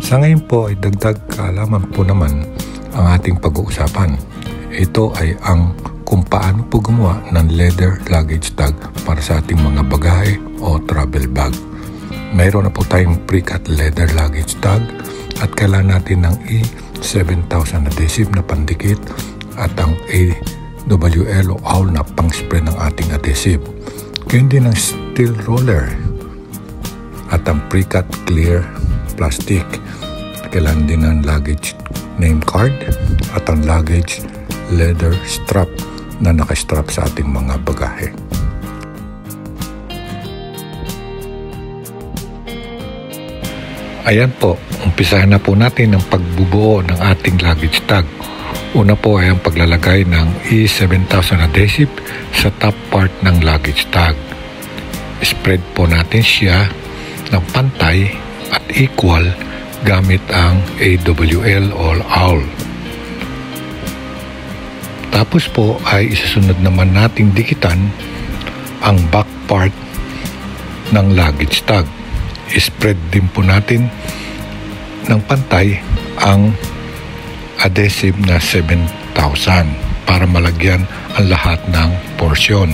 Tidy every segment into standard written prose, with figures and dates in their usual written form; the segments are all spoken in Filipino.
Sa ngayon po ay dagdag kaalaman po naman ang ating pag-uusapan. Ito ay ang kung paano po gumawa ng leather luggage tag para sa ating mga bagahe o travel bag. Mayroon na po tayong pre-cut leather luggage tag at kailangan natin ng E7000 adhesive na pandikit at ang AWL o owl na pang-spray ng ating adhesive. Gayun din ang steel roller at ang pre-cut clear plastic. Kailangan din ng luggage name card at ang luggage leather strap na nakastrap sa ating mga bagahe. Ayan po, umpisahan na po natin ang pagbubuo ng ating luggage tag. Una po ay ang paglalagay ng E7000 adhesive sa top part ng luggage tag. Spread po natin siya ng pantay at equal gamit ang AWL o owl. Tapos po ay isasunod naman nating dikitan ang back part ng luggage tag. Spread din po natin ng pantay ang adhesive na 7,000 para malagyan ang lahat ng porsyon.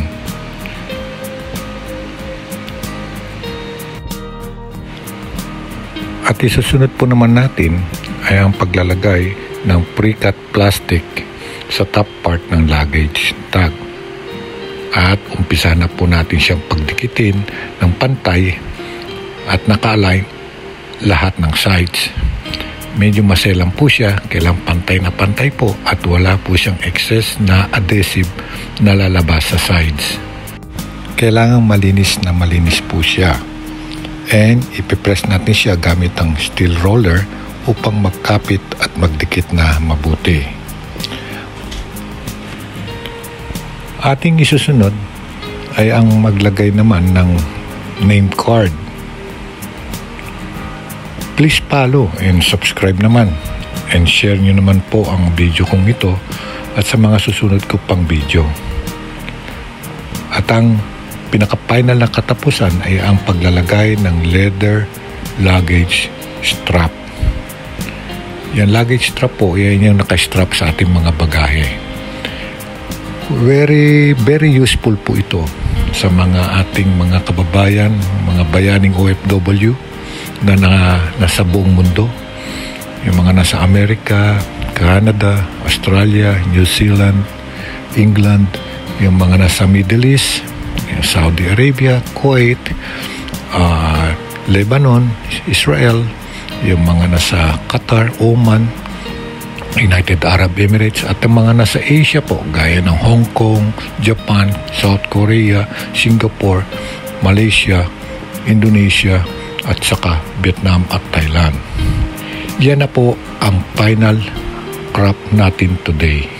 At isusunod po naman natin ay ang paglalagay ng pre-cut plastic sa top part ng luggage tag. At umpisa na po natin siyang pagdikitin ng pantay at naka-align lahat ng sides. Medyo maselang po siya, kailang pantay na pantay po at wala po siyang excess na adhesive na lalabas sa sides. Kailangan malinis na malinis po siya. And ipipress natin siya gamit ang steel roller upang magkapit at magdikit na mabuti. Ating isusunod ay ang maglagay naman ng name card. Please follow and subscribe naman and share nyo naman po ang video kong ito at sa mga susunod ko pang video. At ang pinaka-final na katapusan ay ang paglalagay ng leather luggage strap. Yan luggage strap po, yan yung naka-strap sa ating mga bagahe. Very useful po ito sa mga ating mga kababayan, mga bayaning OFW na nasa buong mundo. Yung mga nasa Amerika, Canada, Australia, New Zealand, England, yung mga nasa Middle East, Saudi Arabia, Kuwait, Lebanon, Israel, yung mga nasa Qatar, Oman, United Arab Emirates at yung mga nasa Asia po gaya ng Hong Kong, Japan, South Korea, Singapore, Malaysia, Indonesia at saka Vietnam at Thailand. Yan na po ang final crop natin today.